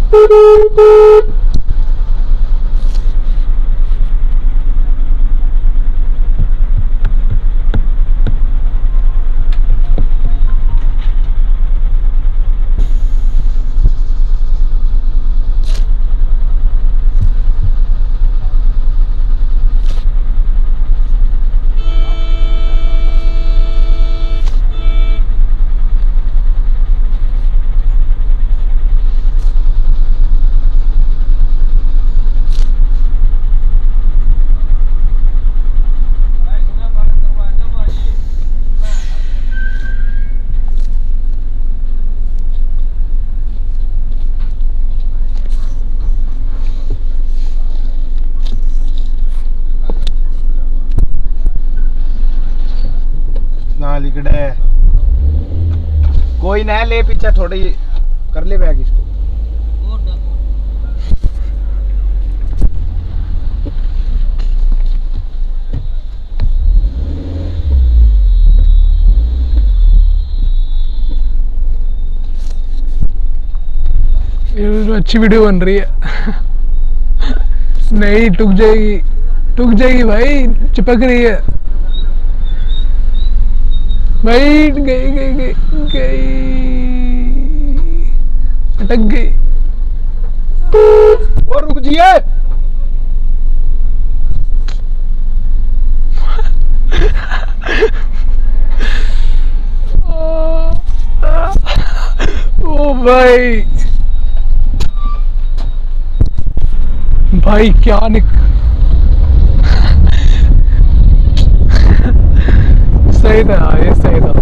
लिखड़े कोई ना ले पीछे थोड़ी कर ले बैग इसको। ये अच्छी वीडियो बन रही है। नहीं टूट जाएगी भाई, चिपक रही है भाई। गई अटक गई। और रुक जिए। ओ भाई क्या सही था ये, सही था।